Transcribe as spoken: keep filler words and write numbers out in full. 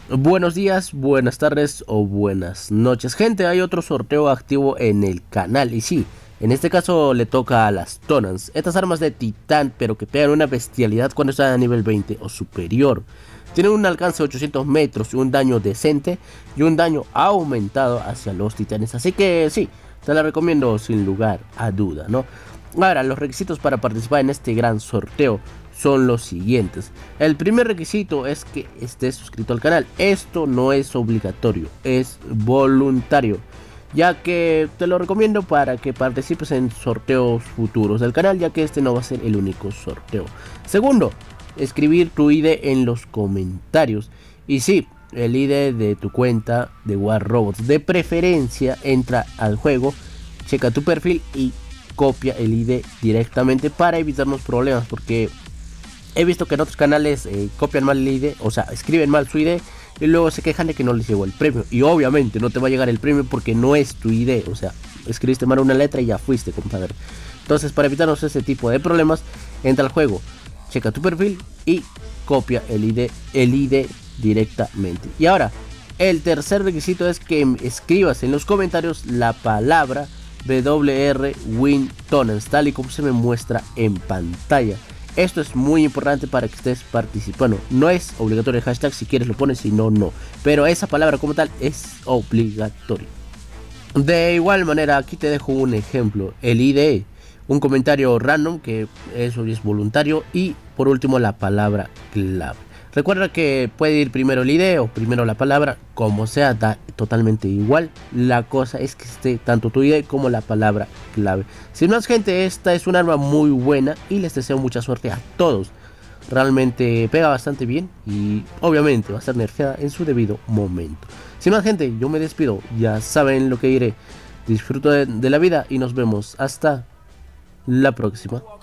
Buenos días, buenas tardes o buenas noches, gente. Hay otro sorteo activo en el canal y sí, en este caso le toca a las Tonans, estas armas de titán pero que pegan una bestialidad cuando están a nivel veinte o superior. Tienen un alcance de ochocientos metros y un daño decente y un daño aumentado hacia los titanes, así que sí, te la recomiendo sin lugar a duda, ¿no? Ahora, los requisitos para participar en este gran sorteo son los siguientes. El primer requisito es que estés suscrito al canal. Esto no es obligatorio, es voluntario, ya que te lo recomiendo para que participes en sorteos futuros del canal, ya que este no va a ser el único sorteo. Segundo, escribir tu I D en los comentarios. Y sí, el I D de tu cuenta de War Robots. De preferencia, entra al juego, checa tu perfil y copia el I D directamente para evitarnos problemas, porque he visto que en otros canales eh, copian mal el I D, o sea, escriben mal su I D y luego se quejan de que no les llegó el premio. Y obviamente no te va a llegar el premio porque no es tu I D, o sea, escribiste mal una letra y ya fuiste, compadre. Entonces, para evitarnos ese tipo de problemas, entra al juego, checa tu perfil y copia el I D, el I D directamente. Y ahora, el tercer requisito es que escribas en los comentarios la palabra W R Win Tonans, tal y como se me muestra en pantalla. Esto es muy importante para que estés participando. No es obligatorio el hashtag, si quieres lo pones, si no, no. Pero esa palabra como tal es obligatoria. De igual manera, aquí te dejo un ejemplo. El I D, un comentario random, que eso es voluntario. Y por último, la palabra clave. Recuerda que puede ir primero el I D o primero la palabra, como sea, da totalmente igual. La cosa es que esté tanto tu I D como la palabra clave. Sin más, gente, esta es un arma muy buena y les deseo mucha suerte a todos. Realmente pega bastante bien y obviamente va a ser nerfeada en su debido momento. Sin más, gente, yo me despido. Ya saben lo que diré. Disfruto de, de la vida y nos vemos hasta la próxima.